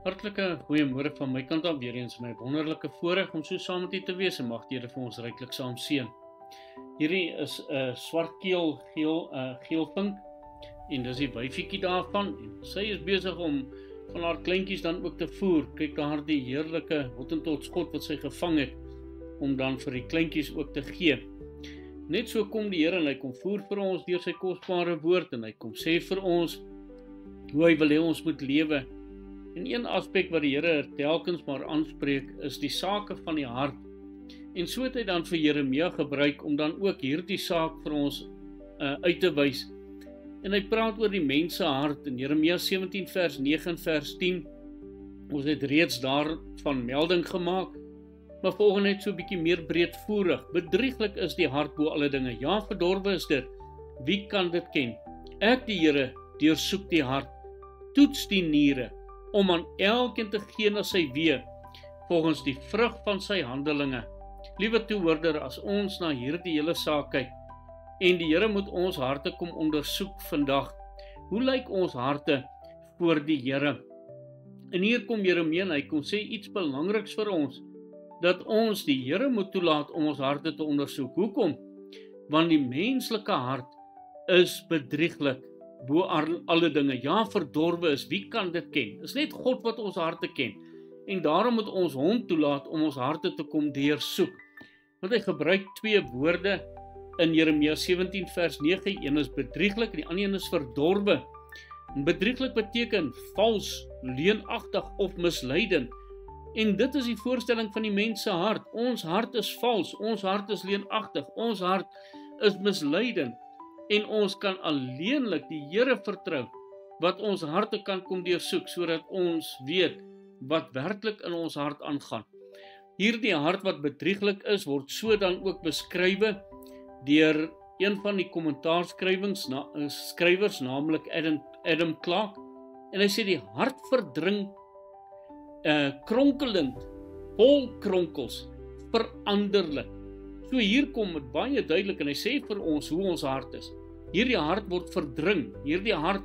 Hartlike goeiemôre van my kant af, weer eens my wonderlike voorreg om so saam met u te wees en mag die Here vir ons ryklik saam seën. Hierdie is 'n swartkeel geelvink en dis die wyfietjie daarvan en sy is besig om van haar kleintjies dan ook te voer. Kyk daar die heerlike hottentot skot wat sy gevang het om dan vir die kleintjies ook te gee. Net so kom die Here en hy kom voer vir ons deur sy kosbare woord en hy kom sê vir ons hoe hy wil hê ons moet lewe. En een aspek wat die Here telkens maar aanspreek is die sake van die hart. En so het hy dan vir Jeremia gebruik om dan ook hierdie saak vir ons uit te wys. En hy praat oor die mens se hart in Jeremia 17 vers 9 en vers 10. Ons het reeds daarvan melding gemaak, maar volgens net so 'n bietjie meer breedvoerig. Bedrieglik is die hart bo alle dinge. Ja, verdorwe is dit. Wie kan dit ken? Ek die Here deursoek die hart, toets die niere, om aan elkeen te gee na sy weë, volgens die vrug van sy handelinge. Liewe toehoorder, as ons na hierdie hele saak kyk, en die Here moet ons harte kom ondersoek vandag, hoe lyk ons harte voor die Here? En hier kom Jeremia en hy kom sê iets belangriks vir ons, dat ons die Here moet toelaat om ons harte te ondersoek. Hoekom? Want die menslike hart is bedrieglik, bo alle dinge. Ja, verdorwe is, wie kan dit ken? Dis net God wat ons harte ken. En daarom moet ons hom toelaat om ons harte te kom deursoek. Want hy gebruik twee woorde in Jeremia 17 vers 9. Een is bedrieglik en die ander een is verdorwe. En bedrieglik beteken vals, leuenagtig of misleidend. En dit is die voorstelling van die mens se hart. Ons hart is vals, ons hart is leuenagtig, ons hart is misleidend. En ons kan alleenlik die Here vertrou, wat ons harte kan kom deursoek, sodat ons weet wat werklik in ons hart aangaan. Hierdie hart wat bedrieglik is, word so dan ook beskrywe deur een van die kommentaarskrywers, naamlik Adam Clarke. En hy sê die hart verdring, kronkelend, vol kronkels, veranderlik. So hier kom het baie duidelik en hy sê vir ons hoe ons hart is. Hierdie hart word verdring, hierdie hart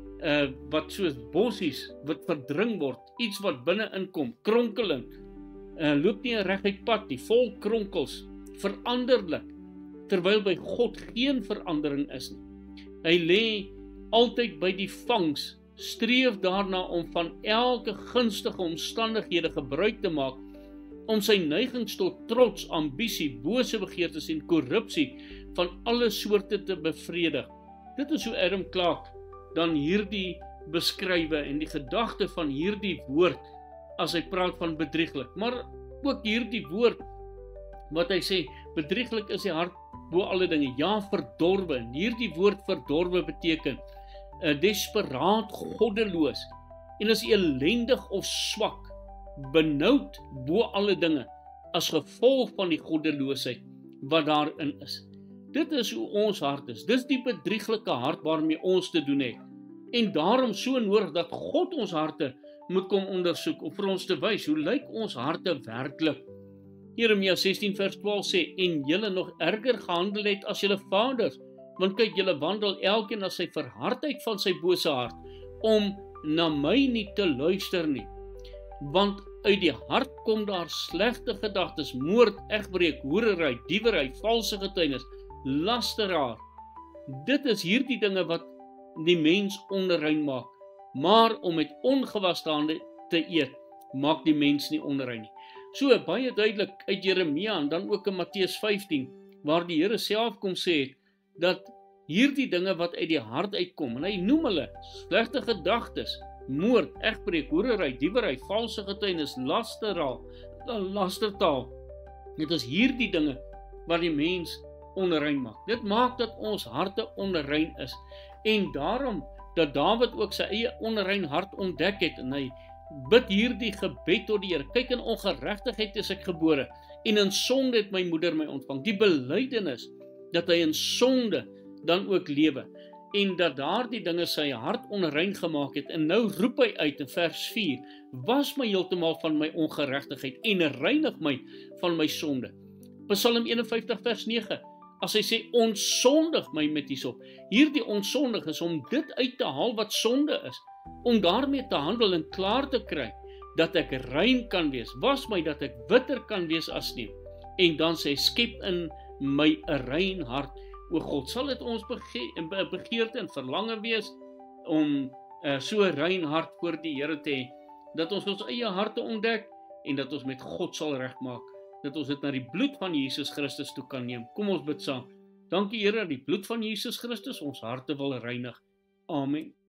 wat soos bossies wat verdring word, iets wat binne inkom, kronkelend, loop nie 'n reguit pad nie, vol kronkels, veranderlik, terwyl by God geen verandering is nie. Hy lê altyd by die vangs, streef daarna om van elke gunstige omstandighede gebruik te maak, om sy neigings tot trots, ambisie, bose begeertes en korrupsie van alle soorte te bevredig. Dit is hoe Adam Clarke dan hierdie beskrywe en die gedagte van hierdie woord as hy praat van bedrieglik. Maar ook hierdie woord wat hy sê, bedrieglik is die hart bo alle dinge. Ja, verdorwe. En hierdie woord verdorwe beteken desperaat, goddeloos en is elendig of swak, benoud bo alle dinge as gevolg van die goddeloosheid wat daarin is. Dit is hoe ons hart is. Dis die bedrieglike hart waarmee ons te doen het. En daarom so nodig dat God ons harte moet kom ondersoek om vir ons te wys hoe lyk ons harte werklik. Jeremia 16 vers 12 sê, en julle nog erger gehandel het as julle vaders, want kyk, julle wandel elkeen na sy verhardheid van sy bose hart, om na my nie te luister nie. Want uit die hart kom daar slegte gedagtes, moord, egbreek, hoerery, diewery, valse getuienis, lasteraar. Dit is hierdie dinge wat die mens onrein maak. Maar om met ongewaste hande te eet, maak die mens nie onrein nie. So baie duidelik uit Jeremia en dan ook in Matteus 15, waar die Here self kom sê het, dat hierdie dinge wat uit die hart uitkom, en hy noem hulle slegte gedagtes, moord, egbreek, hoerery, diewery, valse getuienis, lastertaal. Dit is hierdie dinge wat die mens onrein maak. Dit maak dat ons harte onrein is. En daarom dat Dawid ook sy eie onrein hart ontdek het en hy bid hierdie gebed tot die Here. Kyk, in ongeregtigheid is ek gebore en in sonde het my moeder my ontvang. Die belydenis dat hy in sonde dan ook lewe en dat daardie dinge sy hart onrein gemaak het en nou roep hy uit in vers 4, was my heeltemal van my ongeregtigheid en reinig my van my sonde. Psalm 51 vers 9, as hy sê, ontsondig my met hierop. Hierdie ontsondig is om dit uit te haal wat sonde is, om daarmee te handel en klaar te kry, dat ek rein kan wees. Was my dat ek witter kan wees as sneeu. En dan sê, skep in my 'n rein hart. O God, sal dit ons begeerte en verlange wees om so 'n rein hart voor die Here te hê, dat ons ons eie harte ontdek en dat ons met God sal regmaak, dat ons dit na die bloed van Jesus Christus toe kan neem. Kom ons bid saam. Dankie Here dat die bloed van Jesus Christus ons harte wil reinig. Amen.